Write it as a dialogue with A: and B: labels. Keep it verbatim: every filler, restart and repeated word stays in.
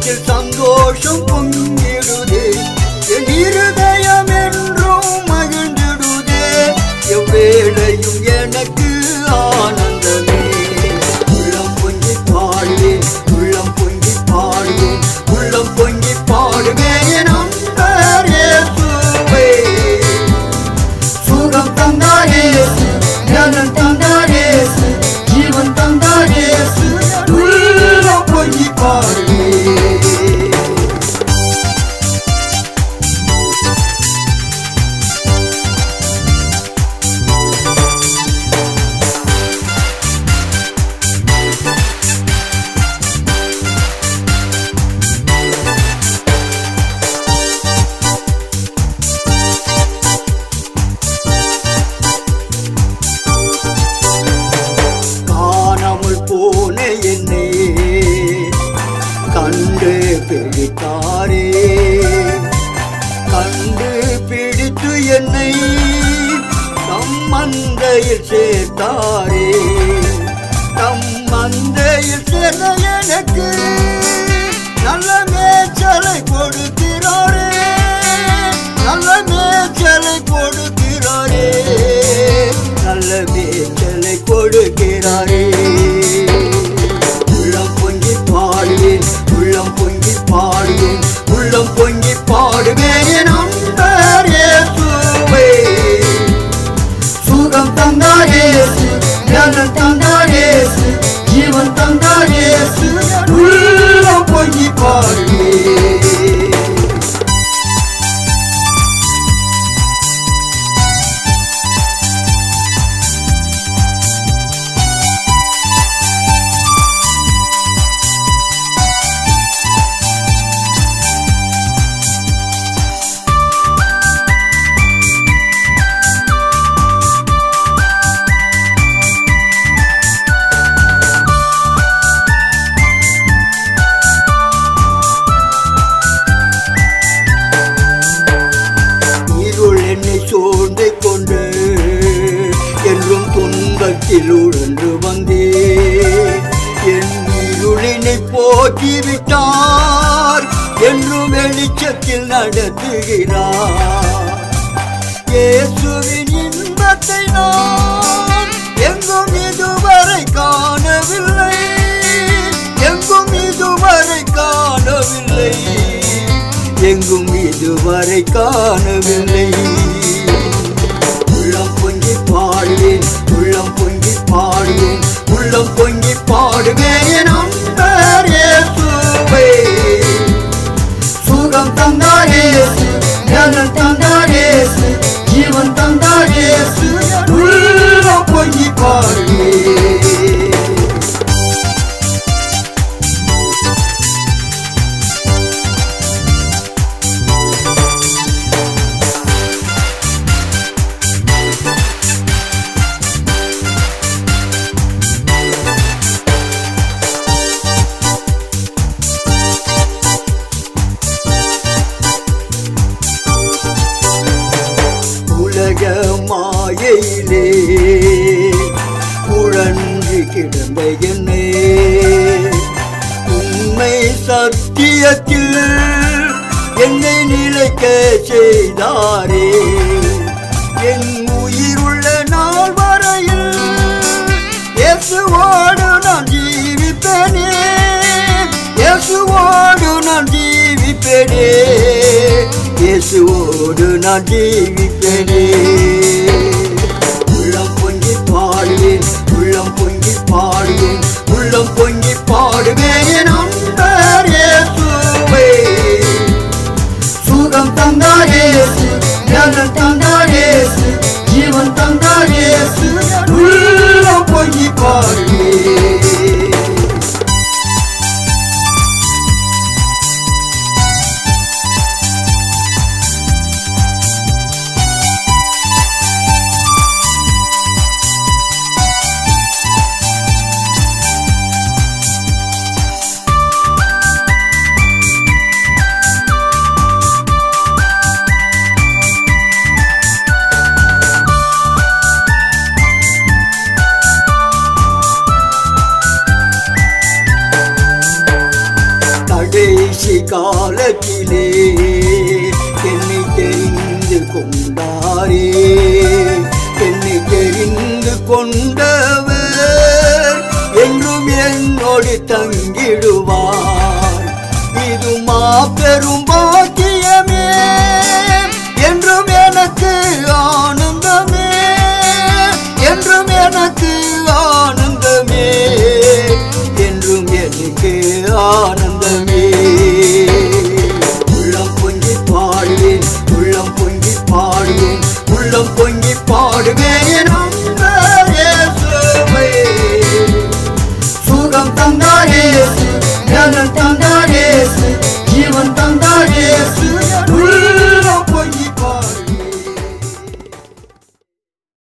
A: உள்ளத்தில் சந்தோஷம் பொங்கிடுதே, என் இருதயம் என்றும் மகிழ்ந்திடுதே, எவ்வேளையும் எனக்கு ஆனந்தமே. உள்ளம் பொங்கி பாடுவேன், உள்ளம் பொங்கி பாடுவேன், உள்ளம் பொங்கி பாடுவேன் என் அன்பர் இயேசுவே. சுகம் தந்தார் இயேசு, ஞானம் தந்தார் இயேசு, ஜீவன் தந்தார் இயேசு, உள்ளம் பொங்கி பாடுவேன். கண்டு பிடித்தாரே, கண்டு பிடித்து என்னை தம் மந்தையில் சேர்த்தாரே. தம் மந்தையில் சேர்ந்த எனக்கு நல்ல மேய்ச்சலை கொடுக்கிறாரே, நல்ல மேய்ச்சலை கொடுக்கிறாரே, நல்ல மேய்ச்சலை கொடுக்கிறாரே. உள்ளம் பொங்கி பாடுவேன், உள்ளம் பொங்கி பாடுவேன், உள்ளம் பொங்கி பாடுவேன் என் அன்பர் இயேசுவே. சுகம் தந்தார் இயேசு, ஞானம் தந்தார் இயேசு, ஜீவன் தந்தார் இயேசு, உள்ளம் பொங்கி பாடுவேன். சோர்ந்து கொண்டு என்றும் துன்பத்தில் உழன்று வந்தேன், என் இருளினை போக்கிவிட்டார், என்றும் வெளிச்சத்தில் நடத்துகிறார். இயேசுவின் இன்பத்தை நான் எங்கும் இதுவரை காணவில்லை, எங்கும் இதுவரை காணவில்லை, எங்கும் இதுவரை காணவில்லை. உள்ளம் பொங்கி பாடுவேன், உள்ளம் பொங்கி பாடுவேன், உள்ளம் பொங்கி பாடுவேன் என் அன்பர் இயேசுவே. சுகம் தந்தார் இயேசு, ஞானம் தந்தார் இயேசு, ஜீவன் தந்தார் இயேசு, உள்ளம் பொங்கி பாடுவேன். மாயையிலே உழன்று கிடந்த என்னை உண்மை சத்தியத்தில் என்னை நிலைக்க செய்தாரே. என் உயிருள்ள நாள் வரையில் இயேசுவோடு நான் ஜீவிப்பேனே, இயேசுவோடு நான் ஜீவிப்பேனே, இயேசுவோடு நான் ஜீவிப்பேனே. உள்ளம் பொங்கி பாடுவேன், உள்ளம் பொங்கி பாடுவேன், உள்ளம் பொங்கி பாடுவேன் என் அன்பர் இயேசுவே. சுகம் தந்தார் இயேசு, ஞானம் தந்தார் இயேசு, ஜீவன் தந்தார் இயேசு, உள்ளம் பொங்கி பாடுவேன். கடைசி காலத்திலே என்னை தெரிந்து கொண்டாரே, என்னை தெரிந்து கொண்டவர் என்றும் என்னோடு தங்கிடுவார். இது மாபெரும் பாக்கியமே, என்றும் எனக்கு ஆனந்தமே, என்றும் எனக்கு ஆனந்தமே, என்றும் எனக்கு ஆனந்தமே. உள்ளம் பொங்கி பாடுவேன், உள்ளம் பொங்கி பாடுவேன், உள்ளம் பொங்கி பாடுவேன் என் அன்பர் இயேசுவே. சுகம் தந்தார் இயேசு, ஞானம் தந்தார் இயேசு, ஜீவன் தந்தார் இயேசு.